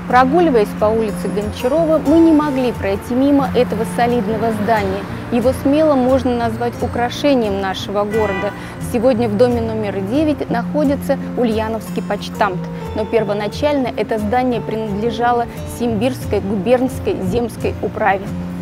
Прогуливаясь по улице Гончарова, мы не могли пройти мимо этого солидного здания. Его смело можно назвать украшением нашего города. Сегодня в доме номер 9 находится Ульяновский почтамт, но первоначально это здание принадлежало Симбирской губернской земской управе.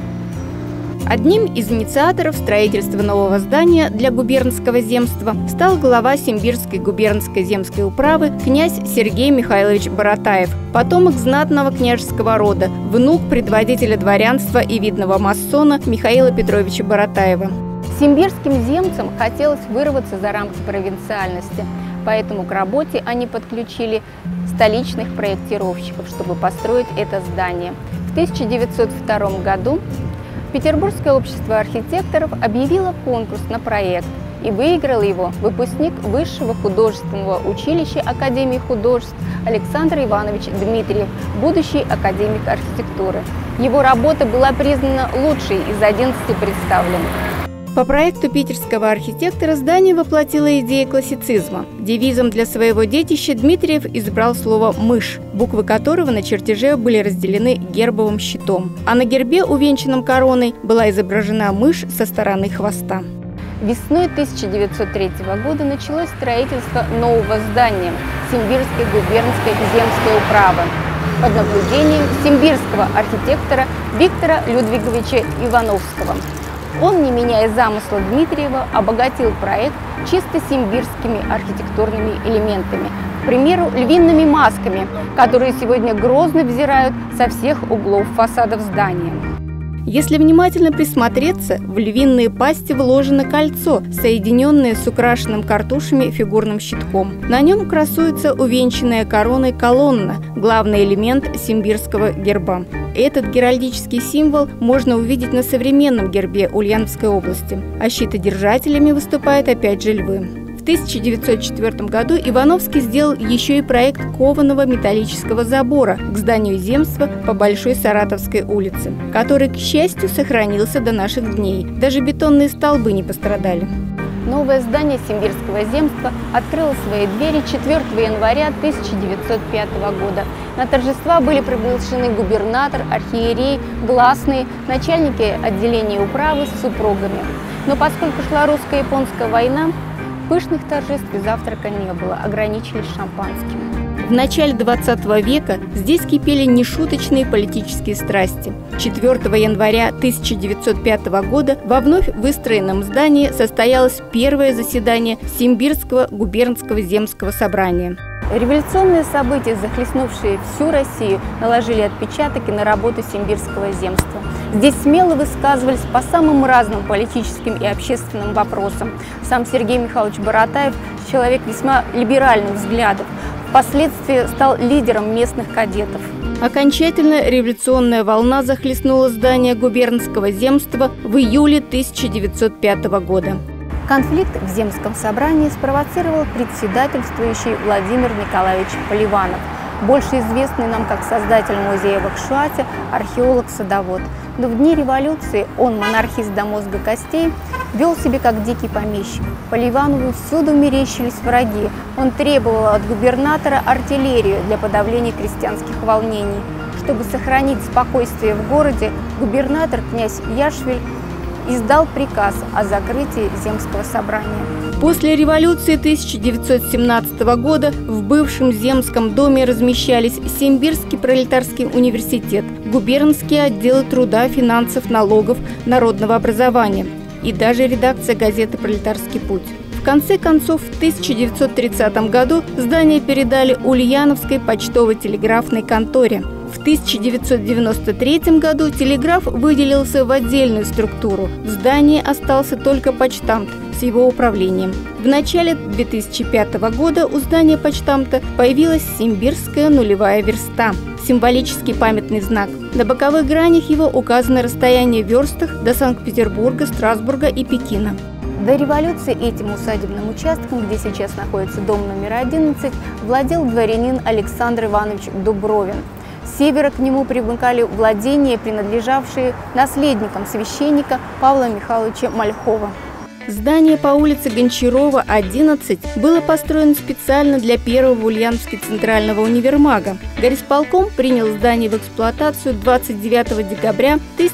Одним из инициаторов строительства нового здания для губернского земства стал глава Симбирской губернской земской управы князь Сергей Михайлович Баратаев, потомок знатного княжеского рода, внук предводителя дворянства и видного масона Михаила Петровича Баратаева. Симбирским земцам хотелось вырваться за рамки провинциальности, поэтому к работе они подключили столичных проектировщиков, чтобы построить это здание. В 1902 году Петербургское общество архитекторов объявило конкурс на проект, и выиграл его выпускник Высшего художественного училища Академии художеств Александр Иванович Дмитриев, будущий академик архитектуры. Его работа была признана лучшей из 11 представленных. По проекту питерского архитектора здание воплотило идеи классицизма. Девизом для своего детища Дмитриев избрал слово «мышь», буквы которого на чертеже были разделены гербовым щитом, а на гербе, увенчанном короной, была изображена мышь со стороны хвоста. Весной 1903 года началось строительство нового здания Симбирской губернской земской управы под наблюдением симбирского архитектора Виктора Людвиговича Ивановского. Он, не меняя замысла Дмитриева, обогатил проект чисто симбирскими архитектурными элементами, к примеру, львиными масками, которые сегодня грозно взирают со всех углов фасадов здания. Если внимательно присмотреться, в львиные пасти вложено кольцо, соединенное с украшенным картушами фигурным щитком. На нем красуется увенчанная короной колонна, главный элемент симбирского герба. Этот геральдический символ можно увидеть на современном гербе Ульяновской области, а щитодержателями выступают опять же львы. В 1904 году Ивановский сделал еще и проект кованого металлического забора к зданию земства по Большой Саратовской улице, который, к счастью, сохранился до наших дней. Даже бетонные столбы не пострадали. Новое здание Симбирского земства открыло свои двери 4 января 1905 года. На торжества были приглашены губернатор, архиерей, гласные, начальники отделения управы с супругами. Но поскольку шла русско-японская война, пышных торжеств и завтрака не было, ограничились шампанским. В начале 20 века здесь кипели нешуточные политические страсти. 4 января 1905 года во вновь выстроенном здании состоялось первое заседание Симбирского губернского земского собрания. Революционные события, захлестнувшие всю Россию, наложили отпечатки на работу Симбирского земства. Здесь смело высказывались по самым разным политическим и общественным вопросам. Сам Сергей Михайлович Баратаев – человек весьма либеральных взглядов. Впоследствии стал лидером местных кадетов. Окончательно революционная волна захлестнула здание губернского земства в июле 1905 года. Конфликт в земском собрании спровоцировал председательствующий Владимир Николаевич Поливанов, больше известный нам как создатель музея в Акшуате, археолог-садовод. Но в дни революции он, монархист до мозга костей, вел себя как дикий помещик. Поливанову всюду мерещились враги. Он требовал от губернатора артиллерию для подавления крестьянских волнений. Чтобы сохранить спокойствие в городе, губернатор князь Яшвиль издал приказ о закрытии земского собрания. После революции 1917 года в бывшем земском доме размещались Симбирский пролетарский университет, губернские отделы труда, финансов, налогов, народного образования и даже редакция газеты «Пролетарский путь». В конце концов, в 1930 году здание передали Ульяновской почтово-телеграфной конторе. В 1993 году телеграф выделился в отдельную структуру. В здании остался только почтамт с его управлением. В начале 2005 года у здания почтамта появилась Симбирская нулевая верста – символический памятный знак. На боковых гранях его указано расстояние в верстах до Санкт-Петербурга, Страсбурга и Пекина. До революции этим усадебным участком, где сейчас находится дом номер 11, владел дворянин Александр Иванович Дубровин. С севера к нему примыкали владения, принадлежавшие наследникам священника Павла Михайловича Мальхова. Здание по улице Гончарова, 11, было построено специально для первого в Ульяновске центрального универмага. Горисполком принял здание в эксплуатацию 29 декабря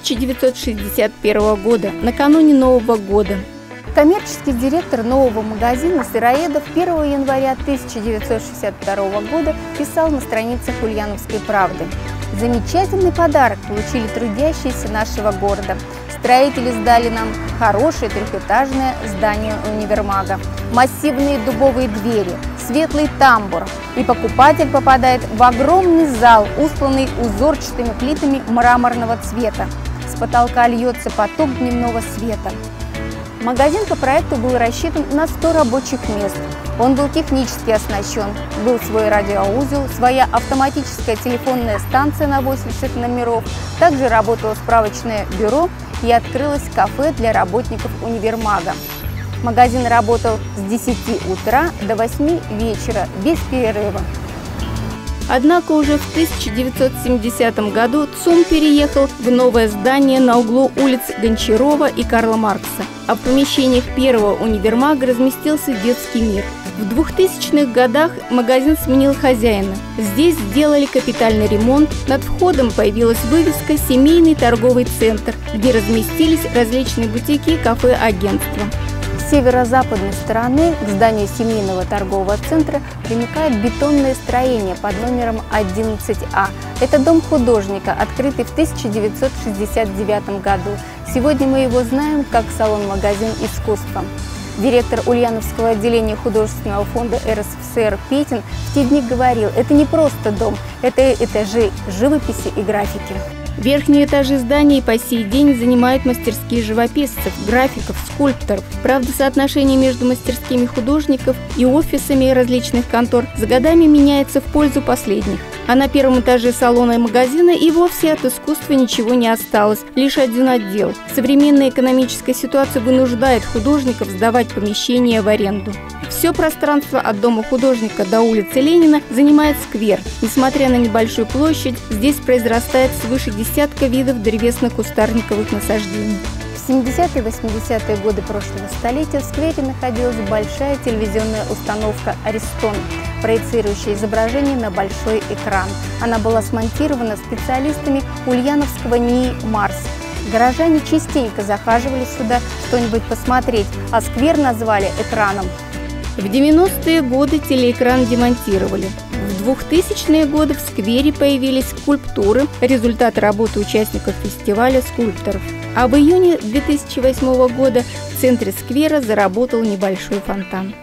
1961 года, накануне Нового года. Коммерческий директор нового магазина сыроедов 1 января 1962 года писал на страницах Ульяновской правды: «Замечательный подарок получили трудящиеся нашего города. Строители сдали нам хорошее трехэтажное здание универмага, массивные дубовые двери, светлый тамбур, и покупатель попадает в огромный зал, устланный узорчатыми плитами мраморного цвета. С потолка льется поток дневного света». Магазин по проекту был рассчитан на 100 рабочих мест. Он был технически оснащен. Был свой радиоузел, своя автоматическая телефонная станция на 80 номеров. Также работало справочное бюро и открылось кафе для работников универмага. Магазин работал с 10 утра до 8 вечера без перерыва. Однако уже в 1970 году ЦУМ переехал в новое здание на углу улиц Гончарова и Карла Маркса, а в помещениях первого универмага разместился детский мир. В 2000-х годах магазин сменил хозяина. Здесь сделали капитальный ремонт, над входом появилась вывеска «Семейный торговый центр», где разместились различные бутики, кафе, агентства. С северо-западной стороны к зданию семейного торгового центра примыкает бетонное строение под номером 11А. Это дом художника, открытый в 1969 году. Сегодня мы его знаем как салон-магазин искусства. Директор Ульяновского отделения художественного фонда РСФСР Петин в те дни говорил: это не просто дом, это этажи живописи и графики. Верхние этажи здания по сей день занимают мастерские живописцев, графиков, скульпторов. Правда, соотношение между мастерскими художников и офисами различных контор за годами меняется в пользу последних. А на первом этаже салона и магазина и вовсе от искусства ничего не осталось, лишь один отдел. Современная экономическая ситуация вынуждает художников сдавать помещения в аренду. Все пространство от дома художника до улицы Ленина занимает сквер. Несмотря на небольшую площадь, здесь произрастает свыше десятка видов древесно-кустарниковых насаждений. В 70-е и 80-е годы прошлого столетия в сквере находилась большая телевизионная установка «Аристон», проецирующая изображение на большой экран. Она была смонтирована специалистами Ульяновского НИИ «Марс». Горожане частенько захаживали сюда что-нибудь посмотреть, а сквер назвали экраном. В 90-е годы телеэкран демонтировали. В 2000-е годы в сквере появились скульптуры, результат работы участников фестиваля скульпторов. А в июне 2008 года в центре сквера заработал небольшой фонтан.